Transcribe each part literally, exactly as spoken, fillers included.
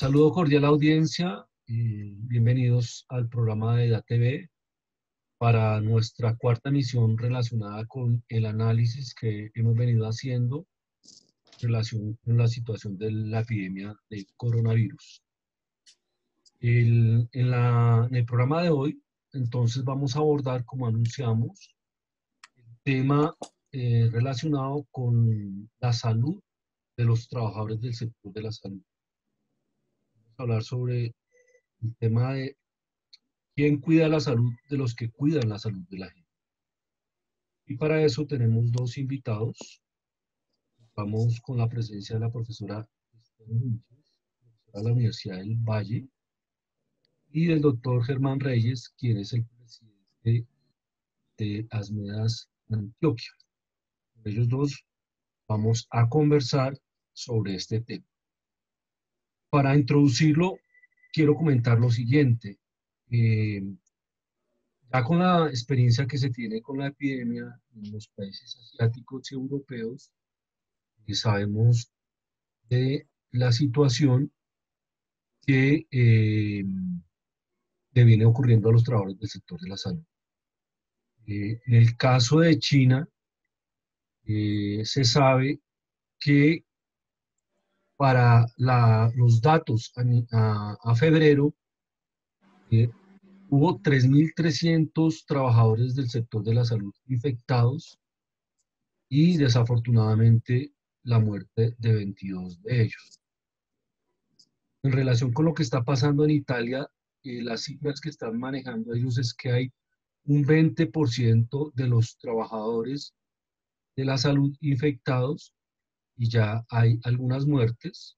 Saludo cordial a la audiencia y bienvenidos al programa de DATV para nuestra cuarta emisión relacionada con el análisis que hemos venido haciendo en relación con la situación de la epidemia de coronavirus. El, en, la, en el programa de hoy, entonces, vamos a abordar, como anunciamos, el tema eh, relacionado con la salud de los trabajadores del sector de la salud. Vamos a hablar sobre el tema de quién cuida la salud de los que cuidan la salud de la gente. Y para eso tenemos dos invitados. Vamos con la presencia de la profesora Esther Núñez, profesora de la Universidad del Valle, y del doctor Germán Reyes, quien es el presidente de Asmedas Antioquia. Con ellos dos vamos a conversar sobre este tema. Para introducirlo, quiero comentar lo siguiente. Eh, Ya con la experiencia que se tiene con la epidemia en los países asiáticos y europeos, eh, sabemos de la situación que eh, le viene ocurriendo a los trabajadores del sector de la salud. Eh, en el caso de China, eh, se sabe que para la, los datos a, a, a febrero, eh, hubo tres mil trescientos trabajadores del sector de la salud infectados y desafortunadamente la muerte de veintidós de ellos. En relación con lo que está pasando en Italia, eh, las cifras que están manejando ellos es que hay un veinte por ciento de los trabajadores de la salud infectados y ya hay algunas muertes.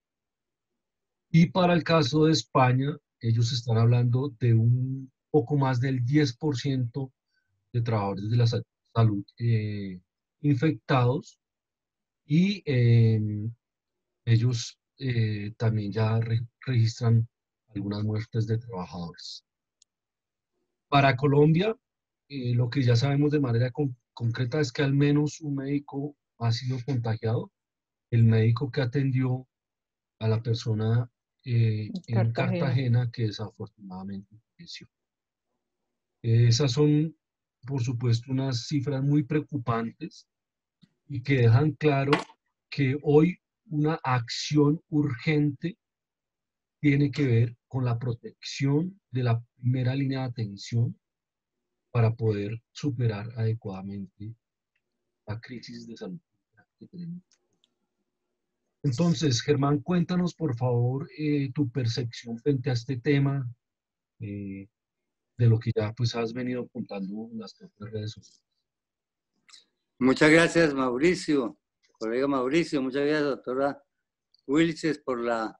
Y para el caso de España, ellos están hablando de un poco más del diez por ciento de trabajadores de la salud eh, infectados y eh, ellos eh, también ya re registran algunas muertes de trabajadores. Para Colombia, eh, lo que ya sabemos de manera con concreta es que al menos un médico ha sido contagiado. El médico que atendió a la persona eh, en Cartagena. Cartagena, que desafortunadamente falleció. Eh, esas son, por supuesto, unas cifras muy preocupantes y que dejan claro que hoy una acción urgente tiene que ver con la protección de la primera línea de atención para poder superar adecuadamente la crisis de salud que tenemos. Entonces, Germán, cuéntanos por favor eh, tu percepción frente a este tema, eh, de lo que ya pues has venido apuntando en las propias redes sociales. Muchas gracias, Mauricio, colega Mauricio, muchas gracias, doctora Wilches, por la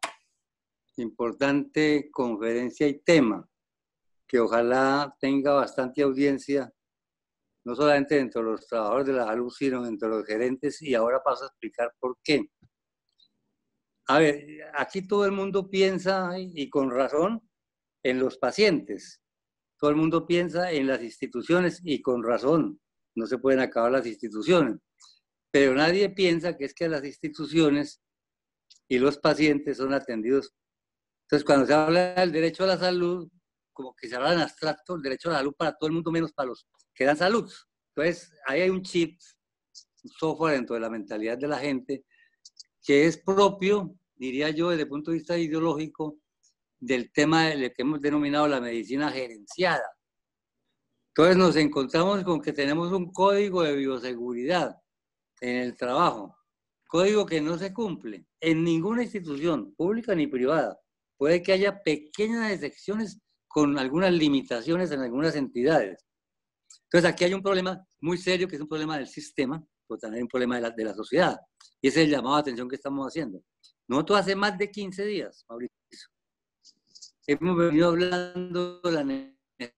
importante conferencia y tema, que ojalá tenga bastante audiencia, no solamente dentro de los trabajadores de la salud, sino dentro de los gerentes, y ahora paso a explicar por qué. A ver, aquí todo el mundo piensa, y con razón, en los pacientes. Todo el mundo piensa en las instituciones, y con razón. No se pueden acabar las instituciones. Pero nadie piensa que es que las instituciones y los pacientes son atendidos. Entonces, cuando se habla del derecho a la salud, como que se habla en abstracto, el derecho a la salud para todo el mundo, menos para los que dan salud. Entonces, ahí hay un chip, un software dentro de la mentalidad de la gente, que es propio, diría yo, desde el punto de vista ideológico, del tema del que hemos denominado la medicina gerenciada. Entonces nos encontramos con que tenemos un código de bioseguridad en el trabajo, código que no se cumple en ninguna institución, pública ni privada. Puede que haya pequeñas excepciones con algunas limitaciones en algunas entidades. Entonces aquí hay un problema muy serio, que es un problema del sistema, pero también un problema de la, de la sociedad. Y ese es el llamado de atención que estamos haciendo. Nosotros hace más de quince días, Mauricio, hemos venido hablando de la necesidad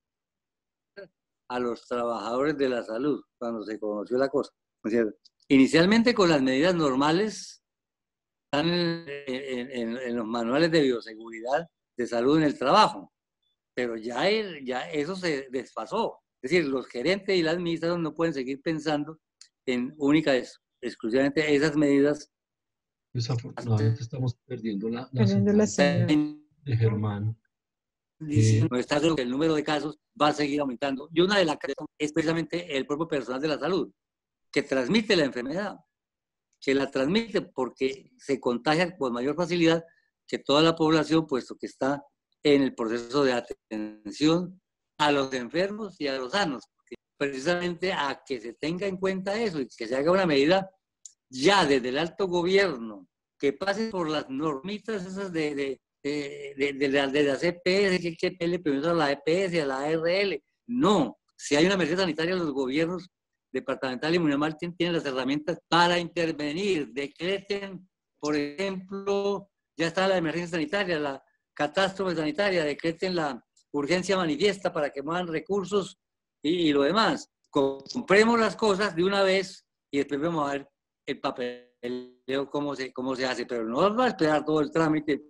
a los trabajadores de la salud cuando se conoció la cosa. ¿No es cierto? Inicialmente con las medidas normales, están en, en, en, en los manuales de bioseguridad de salud en el trabajo, pero ya, el, ya eso se desfasó. Es decir, los gerentes y la administración no pueden seguir pensando en únicas, exclusivamente esas medidas Desafortunadamente estamos perdiendo la, la Perdiendo la señal señal. de Germán. Diciendo, está claro que el número de casos va a seguir aumentando. Y una de las causas es precisamente el propio personal de la salud, que transmite la enfermedad, que la transmite porque se contagia con mayor facilidad que toda la población, puesto que está en el proceso de atención a los enfermos y a los sanos. Precisamente a que se tenga en cuenta eso y que se haga una medida ya desde el alto gobierno, que pase por las normitas esas de, de, de, de, de, la, de las E P S, que hay que pedirle permiso a la E P S, a la A R L. No, si hay una emergencia sanitaria, los gobiernos departamental y municipal tienen las herramientas para intervenir. Decreten, por ejemplo, ya está la emergencia sanitaria, la catástrofe sanitaria, decreten la urgencia manifiesta para que muevan recursos y, y lo demás. Compremos las cosas de una vez y después vamos a ver el papeleo, cómo se, cómo se hace, pero no va a esperar todo el trámite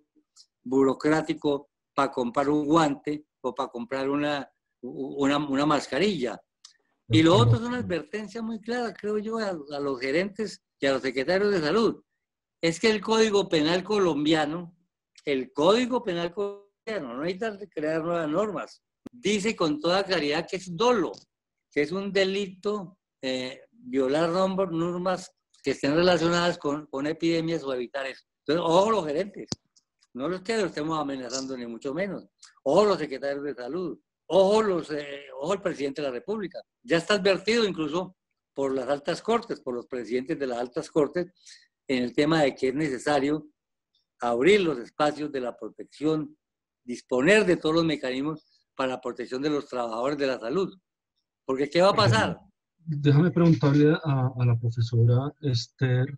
burocrático para comprar un guante o para comprar una, una, una mascarilla. Y lo otro es una advertencia muy clara, creo yo, a, a los gerentes y a los secretarios de salud. Es que el Código Penal colombiano, el Código Penal colombiano, no necesita crear nuevas normas, dice con toda claridad que es dolo, que es un delito eh, violar normas que estén relacionadas con, con epidemias o evitar eso. Entonces, ojo los gerentes, no los que los estemos amenazando ni mucho menos, ojo los secretarios de salud, ojo, los, eh, ojo el presidente de la República. Ya está advertido incluso por las altas cortes, por los presidentes de las altas cortes, en el tema de que es necesario abrir los espacios de la protección, disponer de todos los mecanismos para la protección de los trabajadores de la salud. Porque ¿qué va a pasar? Déjame preguntarle a, a la profesora Esther,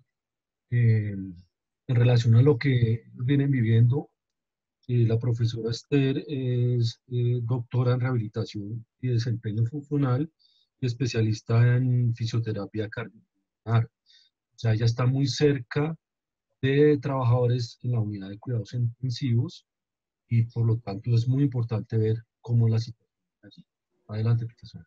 eh, en relación a lo que vienen viviendo. Eh, la profesora Esther es eh, doctora en rehabilitación y desempeño funcional y especialista en fisioterapia cardiopulmonar. O sea, ella está muy cerca de trabajadores en la unidad de cuidados intensivos y por lo tanto es muy importante ver cómo es la situación allí. Adelante, profesora.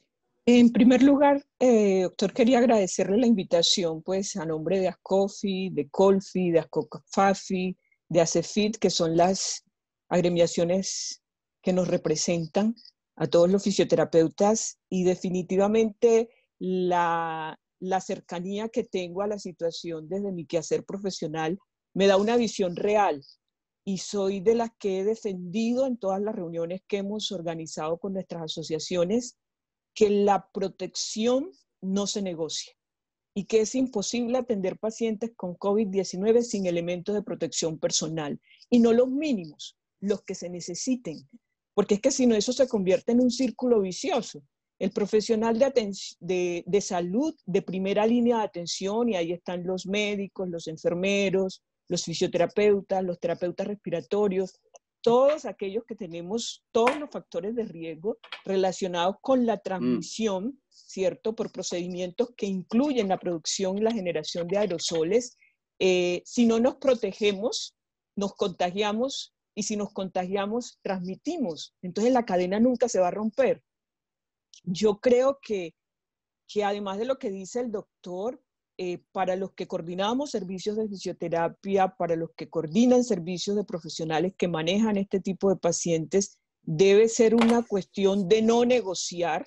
En primer lugar, eh, doctor, quería agradecerle la invitación, pues, a nombre de ASCOFI, de COLFI, de ASCOFAFI, de ACEFIT, que son las agremiaciones que nos representan a todos los fisioterapeutas, y definitivamente la, la cercanía que tengo a la situación desde mi quehacer profesional me da una visión real, y soy de las que he defendido en todas las reuniones que hemos organizado con nuestras asociaciones que la protección no se negocia y que es imposible atender pacientes con COVID diecinueve sin elementos de protección personal, y no los mínimos, los que se necesiten, porque es que si no eso se convierte en un círculo vicioso. El profesional de, de, de salud de primera línea de atención, y ahí están los médicos, los enfermeros, los fisioterapeutas, los terapeutas respiratorios, todos aquellos que tenemos todos los factores de riesgo relacionados con la transmisión, mm. ¿cierto? Por procedimientos que incluyen la producción y la generación de aerosoles. Eh, si no nos protegemos, nos contagiamos, y si nos contagiamos, transmitimos. Entonces la cadena nunca se va a romper. Yo creo que, que además de lo que dice el doctor, Eh, para los que coordinamos servicios de fisioterapia, para los que coordinan servicios de profesionales que manejan este tipo de pacientes, debe ser una cuestión de no negociar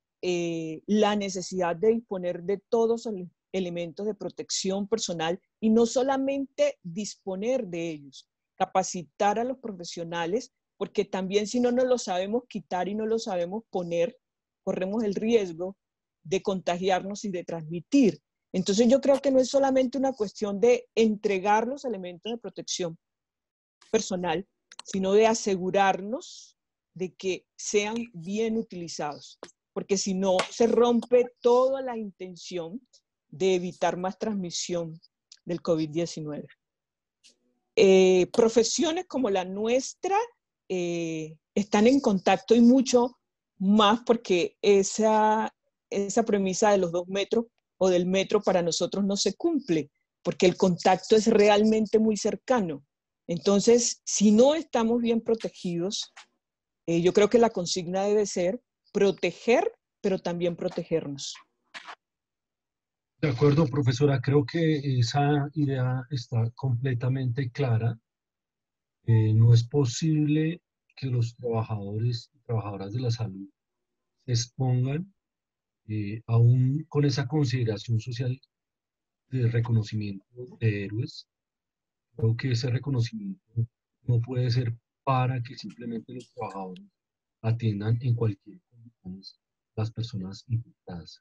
eh, la necesidad de disponer de todos los elementos de protección personal, y no solamente disponer de ellos, capacitar a los profesionales, porque también si no nos lo sabemos quitar y no lo sabemos poner, corremos el riesgo de contagiarnos y de transmitir. Entonces yo creo que no es solamente una cuestión de entregar los elementos de protección personal, sino de asegurarnos de que sean bien utilizados, porque si no se rompe toda la intención de evitar más transmisión del COVID diecinueve. Eh, profesiones como la nuestra eh, están en contacto, y mucho más porque esa, esa premisa de los dos metros o del metro para nosotros no se cumple, porque el contacto es realmente muy cercano. Entonces, si no estamos bien protegidos, eh, yo creo que la consigna debe ser proteger, pero también protegernos. De acuerdo, profesora, creo que esa idea está completamente clara. Eh, no es posible que los trabajadores y trabajadoras de la salud se expongan, eh, aún con esa consideración social de reconocimiento de héroes. Creo que ese reconocimiento no puede ser para que simplemente los trabajadores atiendan en cualquier condición las personas infectadas.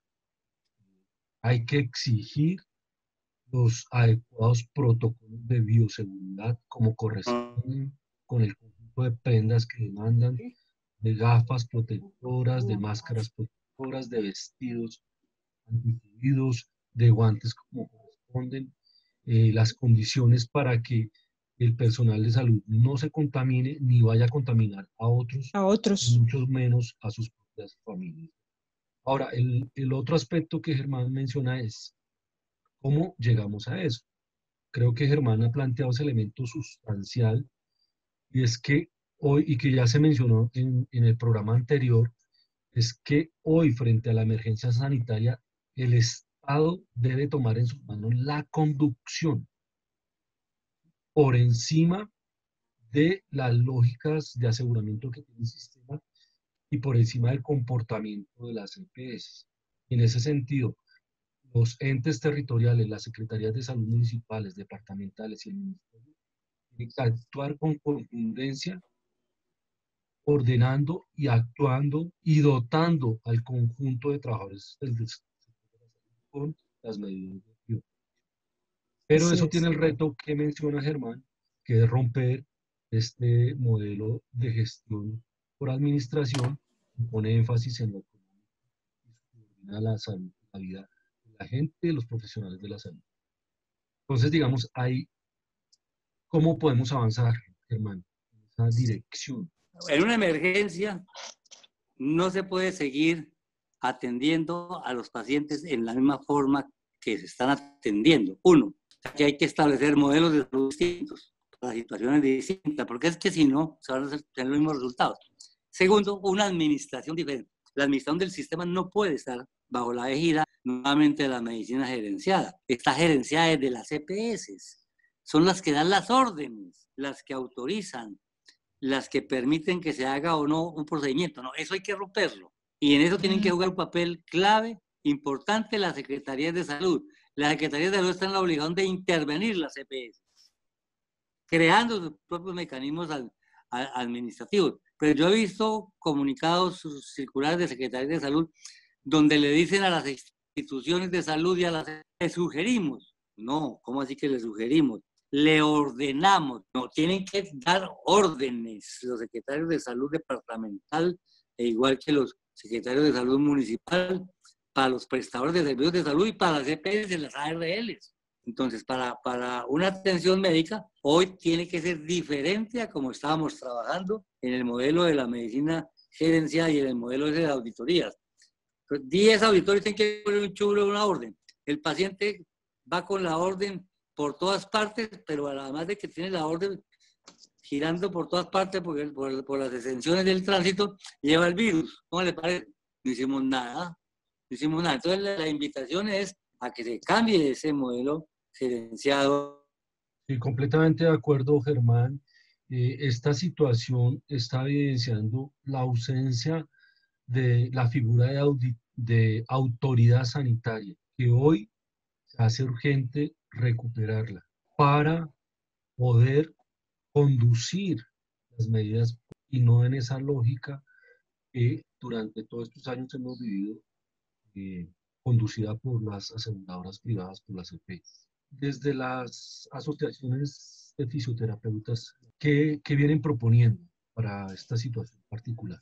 Hay que exigir los adecuados protocolos de bioseguridad como corresponden con el conjunto de prendas que demandan, de gafas protectoras, de máscaras protectoras, de vestidos antifluidos, de guantes como corresponden, eh, las condiciones para que el personal de salud no se contamine ni vaya a contaminar a otros, A y otros. mucho menos a sus propias familias. Ahora, el, el otro aspecto que Germán menciona es cómo llegamos a eso. Creo que Germán ha planteado ese elemento sustancial y es que hoy, y que ya se mencionó en, en el programa anterior, es que hoy frente a la emergencia sanitaria, el Estado debe tomar en sus manos la conducción por encima de las lógicas de aseguramiento que tiene el sistema y por encima del comportamiento de las E P S. En ese sentido, los entes territoriales, las secretarías de salud municipales, departamentales y el ministerio tienen que actuar con contundencia, ordenando y actuando y dotando al conjunto de trabajadores del sector con las medidas de acción. Pero Así eso tiene es. el reto que menciona Germán, que es romper este modelo de gestión por administración que pone énfasis en lo económico y subordina la salud, la vida de la gente, de los profesionales de la salud. Entonces, digamos, ahí, ¿cómo podemos avanzar, Germán, en esa dirección? En una emergencia no se puede seguir atendiendo a los pacientes en la misma forma que se están atendiendo. Uno, que hay que establecer modelos de salud distintos para situaciones distintas, porque es que si no, se van a tener los mismos resultados. Segundo, una administración diferente. La administración del sistema no puede estar bajo la égida nuevamente de la medicina gerenciada. Está gerenciada desde las E P S. Son las que dan las órdenes, las que autorizan, las que permiten que se haga o no un procedimiento. No, eso hay que romperlo. Y en eso tienen que jugar un papel clave, importante, las secretarías de salud. Las secretarías de salud están en la obligación de intervenir las E P S, creando sus propios mecanismos al, al, administrativos. Pero yo he visto comunicados circulares de secretarías de salud donde le dicen a las instituciones de salud y a las... Le sugerimos. No, ¿cómo así que le sugerimos? Le ordenamos, no, tienen que dar órdenes los secretarios de salud departamental, e igual que los secretarios de salud municipal, para los prestadores de servicios de salud y para las E P S, las A R Ls. Entonces, para, para una atención médica, hoy tiene que ser diferente a como estábamos trabajando en el modelo de la medicina gerencial y en el modelo de las auditorías. diez auditores tienen que poner un chulo, una orden. El paciente va con la orden por todas partes, pero además de que tiene la orden girando por todas partes por, por, por las exenciones del tránsito, lleva el virus. ¿Cómo le parece? No hicimos nada, no hicimos nada. Entonces la, la invitación es a que se cambie ese modelo gerenciado. Sí, completamente de acuerdo, Germán. Eh, esta situación está evidenciando la ausencia de la figura de, de autoridad sanitaria, que hoy se hace urgente recuperarla para poder conducir las medidas y no en esa lógica que durante todos estos años hemos vivido, eh, conducida por las aseguradoras privadas, por las E P S. Desde las asociaciones de fisioterapeutas, ¿qué, qué vienen proponiendo para esta situación particular?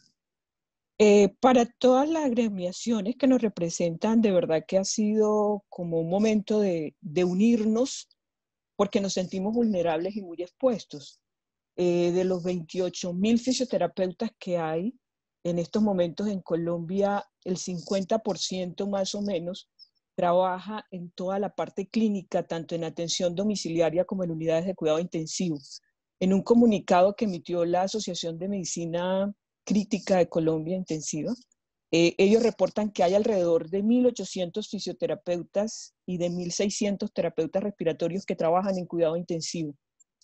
Eh, para todas las agremiaciones que nos representan, de verdad que ha sido como un momento de, de unirnos porque nos sentimos vulnerables y muy expuestos. Eh, de los veintiocho mil fisioterapeutas que hay en estos momentos en Colombia, el cincuenta por ciento más o menos trabaja en toda la parte clínica, tanto en atención domiciliaria como en unidades de cuidado intensivo. En un comunicado que emitió la Asociación de Medicina Crítica de Colombia Intensiva, Eh, ellos reportan que hay alrededor de mil ochocientos fisioterapeutas y de mil seiscientos terapeutas respiratorios que trabajan en cuidado intensivo.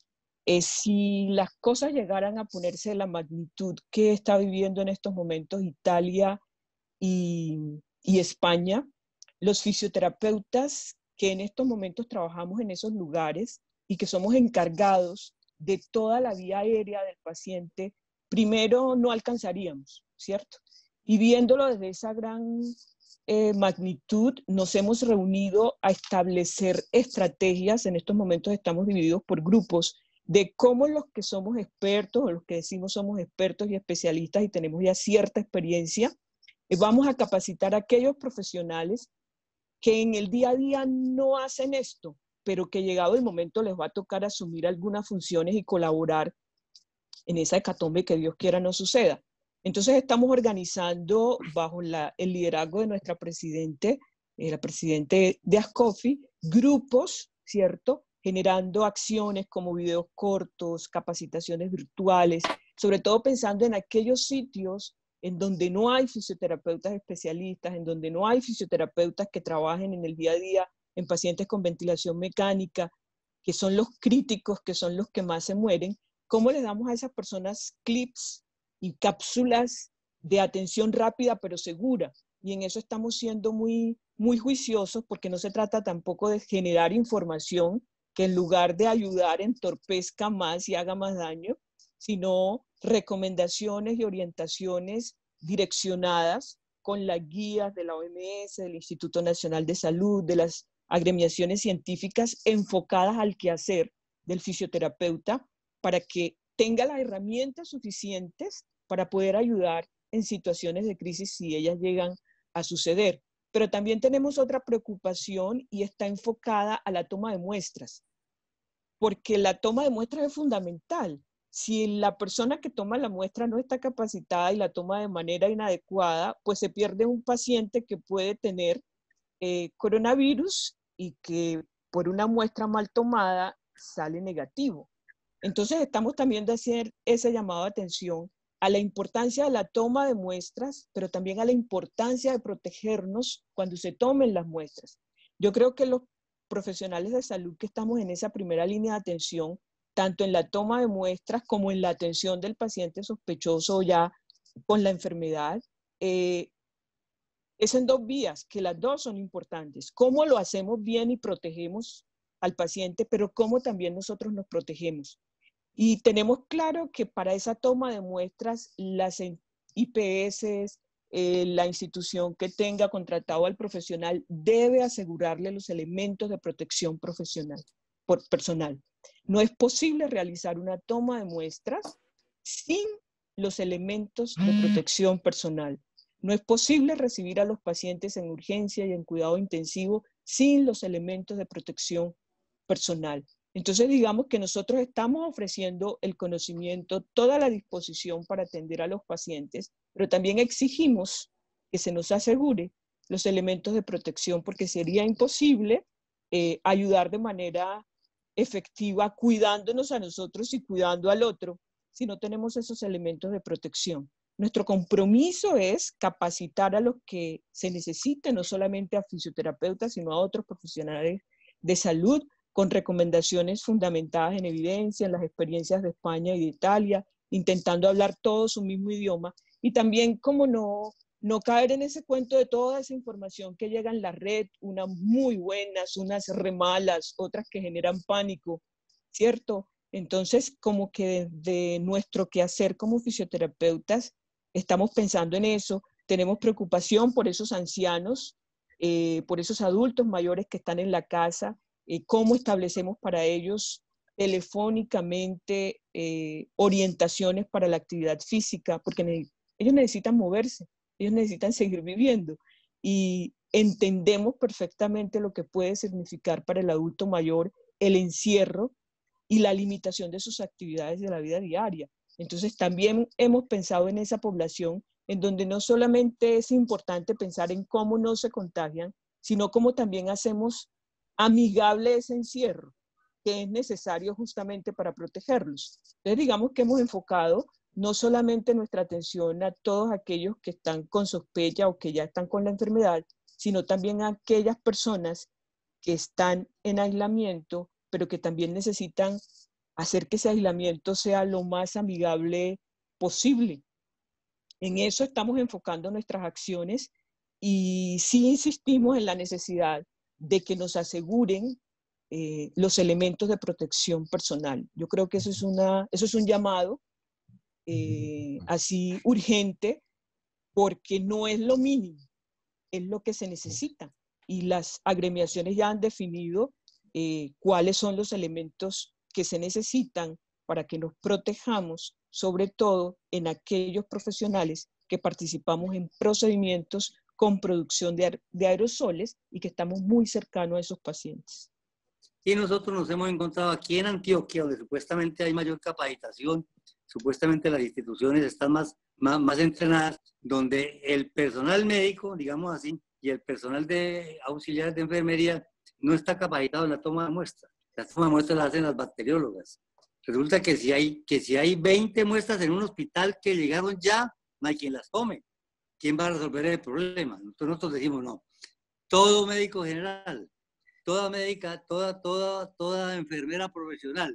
Eh, si las cosas llegaran a ponerse de la magnitud que está viviendo en estos momentos Italia y, y España, los fisioterapeutas que en estos momentos trabajamos en esos lugares y que somos encargados de toda la vía aérea del paciente, primero no alcanzaríamos, ¿cierto? Y viéndolo desde esa gran eh, magnitud, nos hemos reunido a establecer estrategias. En estos momentos estamos divididos por grupos de cómo los que somos expertos, o los que decimos somos expertos y especialistas y tenemos ya cierta experiencia, eh, vamos a capacitar a aquellos profesionales que en el día a día no hacen esto, pero que llegado el momento les va a tocar asumir algunas funciones y colaborar en esa hecatombe que Dios quiera no suceda. Entonces estamos organizando bajo la, el liderazgo de nuestra presidente, eh, la presidente de ASCOFI, grupos, ¿cierto?, generando acciones como videos cortos, capacitaciones virtuales, sobre todo pensando en aquellos sitios en donde no hay fisioterapeutas especialistas, en donde no hay fisioterapeutas que trabajen en el día a día en pacientes con ventilación mecánica, que son los críticos, que son los que más se mueren. ¿Cómo le damos a esas personas clips y cápsulas de atención rápida pero segura? Y en eso estamos siendo muy, muy juiciosos, porque no se trata tampoco de generar información que en lugar de ayudar entorpezca más y haga más daño, sino recomendaciones y orientaciones direccionadas con las guías de la O M S, del Instituto Nacional de Salud, de las agremiaciones científicas enfocadas al quehacer del fisioterapeuta, para que tenga las herramientas suficientes para poder ayudar en situaciones de crisis si ellas llegan a suceder. Pero también tenemos otra preocupación y está enfocada a la toma de muestras, porque la toma de muestras es fundamental. Si la persona que toma la muestra no está capacitada y la toma de manera inadecuada, pues se pierde un paciente que puede tener eh, coronavirus y que por una muestra mal tomada sale negativo. Entonces estamos también de hacer ese llamado de atención a la importancia de la toma de muestras, pero también a la importancia de protegernos cuando se tomen las muestras. Yo creo que los profesionales de salud que estamos en esa primera línea de atención, tanto en la toma de muestras como en la atención del paciente sospechoso ya con la enfermedad, eh, es en dos vías, que las dos son importantes. Cómo lo hacemos bien y protegemos al paciente, pero cómo también nosotros nos protegemos. Y tenemos claro que para esa toma de muestras, las I P S, eh, la institución que tenga contratado al profesional debe asegurarle los elementos de protección profesional, por personal. No es posible realizar una toma de muestras sin los elementos de protección personal. No es posible recibir a los pacientes en urgencia y en cuidado intensivo sin los elementos de protección personal. Entonces, digamos que nosotros estamos ofreciendo el conocimiento, toda la disposición para atender a los pacientes, pero también exigimos que se nos asegure los elementos de protección, porque sería imposible eh, ayudar de manera efectiva cuidándonos a nosotros y cuidando al otro si no tenemos esos elementos de protección. Nuestro compromiso es capacitar a los que se necesiten, no solamente a fisioterapeutas, sino a otros profesionales de salud, con recomendaciones fundamentadas en evidencia, en las experiencias de España y de Italia, intentando hablar todos su mismo idioma, y también como no, no caer en ese cuento de toda esa información que llega en la red, unas muy buenas, unas re malas, otras que generan pánico, ¿cierto? Entonces, como que de nuestro quehacer como fisioterapeutas, estamos pensando en eso, tenemos preocupación por esos ancianos, eh, por esos adultos mayores que están en la casa, eh, cómo establecemos para ellos telefónicamente eh, orientaciones para la actividad física, porque ne ellos necesitan moverse, ellos necesitan seguir viviendo, y entendemos perfectamente lo que puede significar para el adulto mayor el encierro y la limitación de sus actividades de la vida diaria. Entonces también hemos pensado en esa población en donde no solamente es importante pensar en cómo no se contagian, sino cómo también hacemos amigable ese encierro, que es necesario justamente para protegerlos. Entonces digamos que hemos enfocado no solamente nuestra atención a todos aquellos que están con sospecha o que ya están con la enfermedad, sino también a aquellas personas que están en aislamiento, pero que también necesitan hacer que ese aislamiento sea lo más amigable posible. En eso estamos enfocando nuestras acciones y sí insistimos en la necesidad de que nos aseguren eh, los elementos de protección personal. Yo creo que eso es, una, eso es un llamado eh, así urgente, porque no es lo mínimo, es lo que se necesita. Y las agremiaciones ya han definido eh, cuáles son los elementos que se necesitan para que nos protejamos, sobre todo en aquellos profesionales que participamos en procedimientos con producción de, de aerosoles y que estamos muy cercanos a esos pacientes. Y nosotros nos hemos encontrado aquí en Antioquia, donde supuestamente hay mayor capacitación, supuestamente las instituciones están más, más, más entrenadas, donde el personal médico, digamos así, y el personal de auxiliares de enfermería no está capacitado en la toma de muestras. La toma de muestras la hacen las bacteriólogas. Resulta que si hay, que si hay veinte muestras en un hospital que llegaron ya, no hay quien las tome. ¿Quién va a resolver el problema? Entonces nosotros decimos, no, todo médico general, toda médica, toda, toda, toda enfermera profesional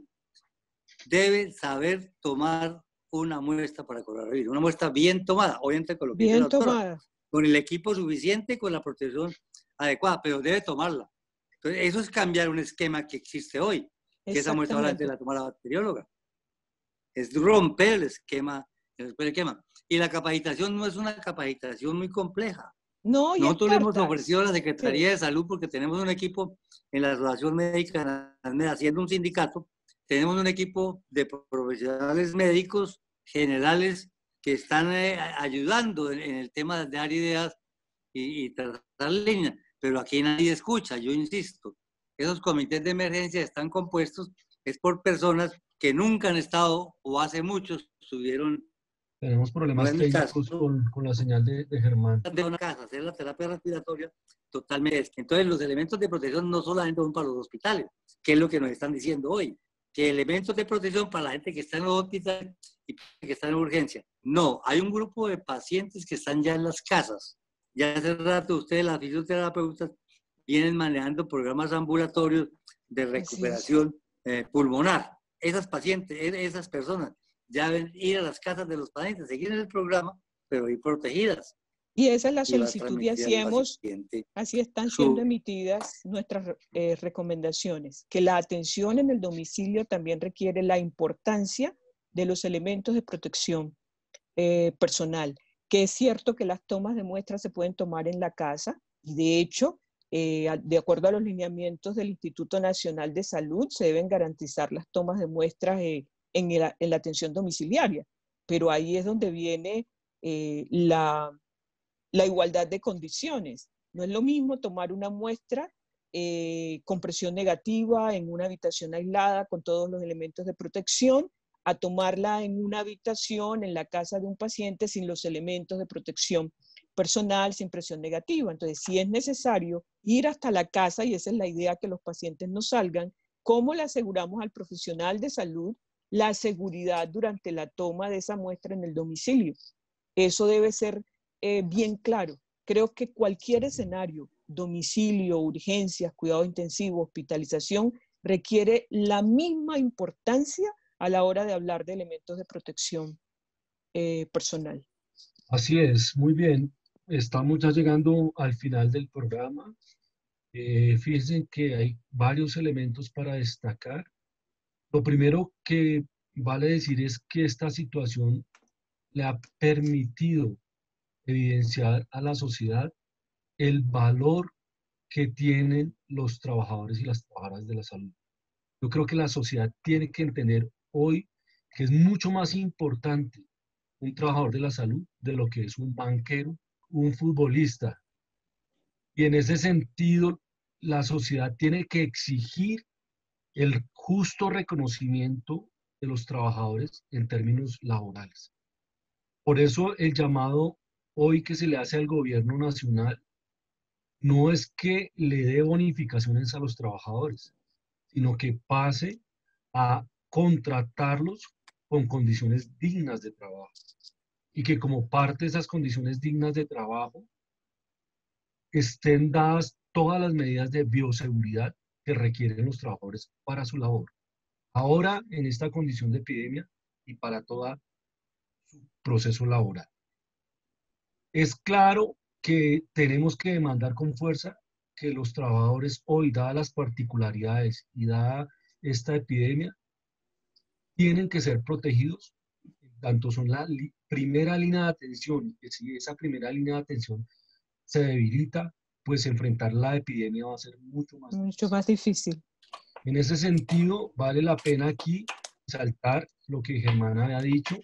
debe saber tomar una muestra para coronavirus, una muestra bien tomada, obviamente con lo que dice la doctora, tomada, con el equipo suficiente, con la protección adecuada, pero debe tomarla. Entonces, eso es cambiar un esquema que existe hoy, que esa muestra solamente la toma la bacterióloga. Es romper el esquema, el esquema. Y la capacitación no es una capacitación muy compleja. No, y nosotros le hemos ofrecido a la Secretaría sí. de Salud, porque tenemos un equipo en la Asociación Médica, haciendo un sindicato, tenemos un equipo de profesionales médicos generales que están eh, ayudando en, en el tema de dar ideas y, y tratar líneas, pero aquí nadie escucha, yo insisto. Esos comités de emergencia están compuestos es por personas que nunca han estado o hace muchos estuvieron. Tenemos problemas no técnicos caso, con, con la señal de, de Germán. De una casa, hacer la terapia respiratoria totalmente. Entonces los elementos de protección no solamente son para los hospitales, que es lo que nos están diciendo hoy, que elementos de protección para la gente que está en los hospitales y que está en urgencia. No, hay un grupo de pacientes que están ya en las casas. Ya hace rato ustedes, las fisioterapeutas, vienen manejando programas ambulatorios de recuperación eh, pulmonar. Esas pacientes, esas personas, ya deben ir a las casas de los pacientes, seguir en el programa, pero ir protegidas. Y esa es la solicitud que hacíamos, así están siendo emitidas nuestras eh, recomendaciones, que la atención en el domicilio también requiere la importancia de los elementos de protección eh, personal, que es cierto que las tomas de muestras se pueden tomar en la casa, y de hecho, eh, de acuerdo a los lineamientos del Instituto Nacional de Salud, se deben garantizar las tomas de muestras eh, en, el, en la atención domiciliaria, pero ahí es donde viene eh, la... la igualdad de condiciones. No es lo mismo tomar una muestra eh, con presión negativa en una habitación aislada con todos los elementos de protección a tomarla en una habitación en la casa de un paciente sin los elementos de protección personal, sin presión negativa. Entonces, si es necesario ir hasta la casa, y esa es la idea, que los pacientes no salgan, ¿cómo le aseguramos al profesional de salud la seguridad durante la toma de esa muestra en el domicilio? Eso debe ser Eh, bien claro. Creo que cualquier escenario, domicilio, urgencias, cuidado intensivo, hospitalización, requiere la misma importancia a la hora de hablar de elementos de protección eh, personal. Así es, muy bien. Estamos ya llegando al final del programa. Eh, fíjense que hay varios elementos para destacar. Lo primero que vale decir es que esta situación le ha permitido evidenciar a la sociedad el valor que tienen los trabajadores y las trabajadoras de la salud. Yo creo que la sociedad tiene que entender hoy que es mucho más importante un trabajador de la salud de lo que es un banquero, un futbolista. Y en ese sentido, la sociedad tiene que exigir el justo reconocimiento de los trabajadores en términos laborales. Por eso el llamado hoy que se le hace al gobierno nacional no es que le dé bonificaciones a los trabajadores, sino que pase a contratarlos con condiciones dignas de trabajo. Y que como parte de esas condiciones dignas de trabajo estén dadas todas las medidas de bioseguridad que requieren los trabajadores para su labor. Ahora, en esta condición de epidemia y para todo su proceso laboral. Es claro que tenemos que demandar con fuerza que los trabajadores hoy, dadas las particularidades y dada esta epidemia, tienen que ser protegidos. Tanto son la li- primera línea de atención, y que si esa primera línea de atención se debilita, pues enfrentar la epidemia va a ser mucho más Mucho difícil. más difícil. En ese sentido, vale la pena aquí resaltar lo que Germán había dicho.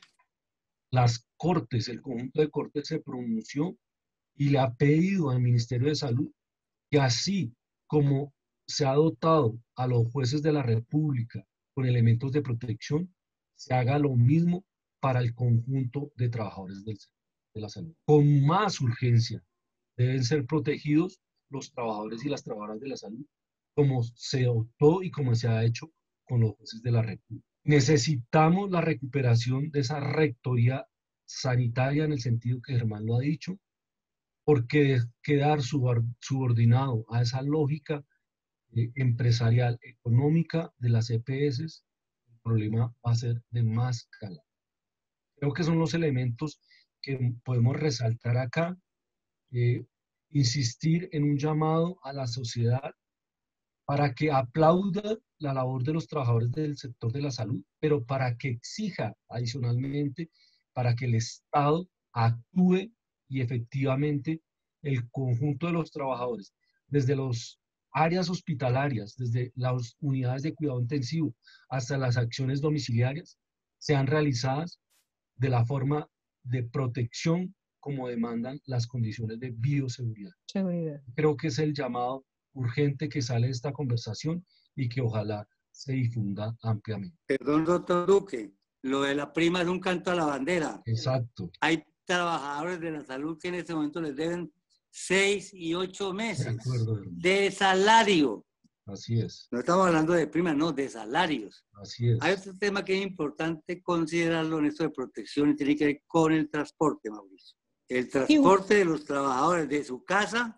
Las Cortes, el conjunto de Cortes se pronunció y le ha pedido al Ministerio de Salud que así como se ha dotado a los jueces de la República con elementos de protección, se haga lo mismo para el conjunto de trabajadores del sector de la salud. Con más urgencia deben ser protegidos los trabajadores y las trabajadoras de la salud, como se optó y como se ha hecho con los jueces de la República. Necesitamos la recuperación de esa rectoría sanitaria en el sentido que Germán lo ha dicho, porque quedar subordinado a esa lógica eh, empresarial, económica de las E P S, el problema va a ser de más escala. Creo que son los elementos que podemos resaltar acá, eh, insistir en un llamado a la sociedad para que aplauda la labor de los trabajadores del sector de la salud, pero para que exija adicionalmente para que el Estado actúe y efectivamente el conjunto de los trabajadores, desde las áreas hospitalarias, desde las unidades de cuidado intensivo hasta las acciones domiciliarias, sean realizadas de la forma de protección como demandan las condiciones de bioseguridad. Seguridad. Creo que es el llamado urgente que sale de esta conversación y que ojalá se difunda ampliamente. Perdón, doctor Duque, lo de la prima es un canto a la bandera. Exacto. Hay trabajadores de la salud que en este momento les deben seis y ocho meses De acuerdo, hermano. de salario. Así es. No estamos hablando de primas, no, de salarios. Así es. Hay otro tema que es importante considerarlo en esto de protección y tiene que ver con el transporte, Mauricio. El transporte de los trabajadores de su casa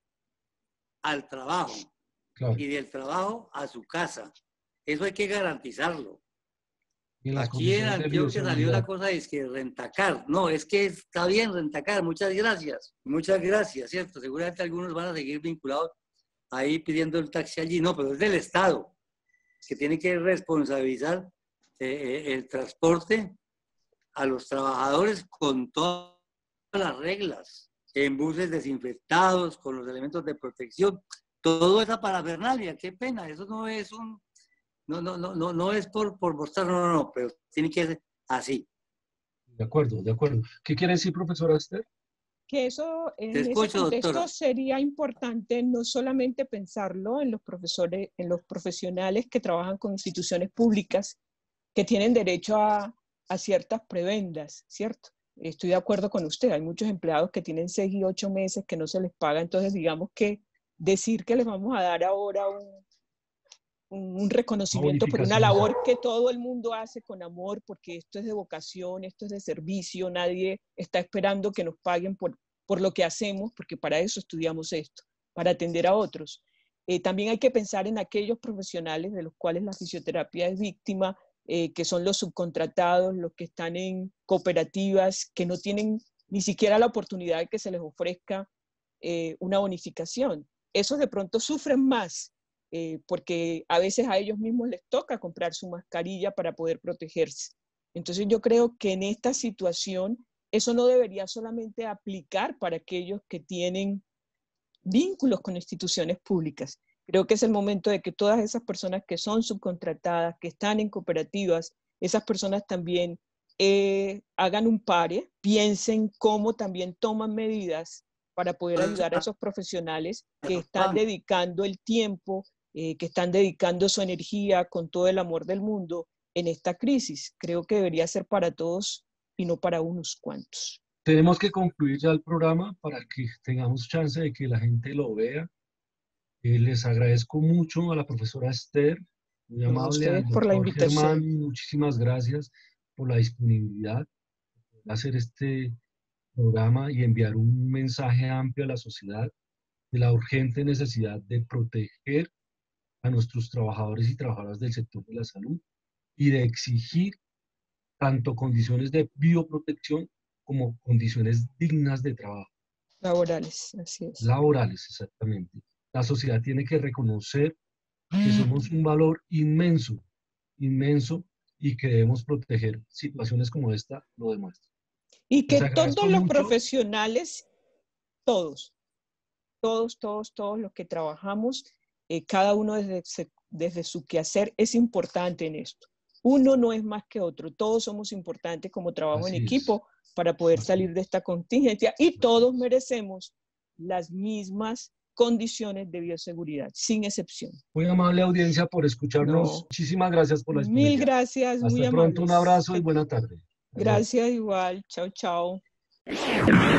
al trabajo. Claro. Y del trabajo a su casa. Eso hay que garantizarlo. En Aquí en Antioquia salió la cosa es que rentacar. No, es que está bien rentacar. Muchas gracias. Muchas gracias, ¿cierto? Seguramente algunos van a seguir vinculados ahí pidiendo el taxi allí. No, pero es del Estado que tiene que responsabilizar eh, el transporte a los trabajadores con todas las reglas, en buses desinfectados, con los elementos de protección. Todo esa parafernalia, qué pena. Eso no es un... No, no, no, no, no es por, por mostrar, no, no, no, pero tiene que ser así. De acuerdo, de acuerdo. ¿Qué quiere decir, profesora Esther? Que eso, en Te escucho, ese contexto, doctora. sería importante no solamente pensarlo en los profesores, en los profesionales que trabajan con instituciones públicas que tienen derecho a, a ciertas prebendas, ¿cierto? Estoy de acuerdo con usted, hay muchos empleados que tienen seis y ocho meses que no se les paga, entonces digamos que decir que les vamos a dar ahora un, un reconocimiento por una labor que todo el mundo hace con amor, porque esto es de vocación, esto es de servicio, nadie está esperando que nos paguen por, por lo que hacemos, porque para eso estudiamos esto, para atender a otros. Eh, también hay que pensar en aquellos profesionales de los cuales la fisioterapia es víctima, eh, que son los subcontratados, los que están en cooperativas, que no tienen ni siquiera la oportunidad de que se les ofrezca eh, una bonificación. Esos de pronto sufren más, Eh, porque a veces a ellos mismos les toca comprar su mascarilla para poder protegerse. Entonces yo creo que en esta situación eso no debería solamente aplicar para aquellos que tienen vínculos con instituciones públicas. Creo que es el momento de que todas esas personas que son subcontratadas, que están en cooperativas, esas personas también eh, hagan un pare, piensen cómo también toman medidas para poder ayudar a esos profesionales que están dedicando el tiempo, eh, que están dedicando su energía con todo el amor del mundo en esta crisis. Creo que debería ser para todos y no para unos cuantos. Tenemos que concluir ya el programa para que tengamos chance de que la gente lo vea. Eh, les agradezco mucho a la profesora Esther, muy amable, al por la doctor invitación. Germán, muchísimas gracias por la disponibilidad de hacer este programa y enviar un mensaje amplio a la sociedad de la urgente necesidad de proteger a nuestros trabajadores y trabajadoras del sector de la salud y de exigir tanto condiciones de bioprotección como condiciones dignas de trabajo. Laborales, así es. Laborales, exactamente. La sociedad tiene que reconocer que somos un valor inmenso, inmenso, y que debemos proteger. Situaciones como esta lo demuestran. Y que Les agradezco todos los mucho. profesionales, todos, todos, todos, todos los que trabajamos, eh, cada uno desde, desde su quehacer es importante en esto. Uno no es más que otro, todos somos importantes como trabajo Así en es. equipo para poder Así salir de esta contingencia y todos merecemos las mismas condiciones de bioseguridad, sin excepción. Muy amable audiencia por escucharnos. No. Muchísimas gracias por la Mil disponibilidad. gracias, Hasta muy pronto, amables. un abrazo y buena tarde. Adiós. Gracias igual, chao, chao.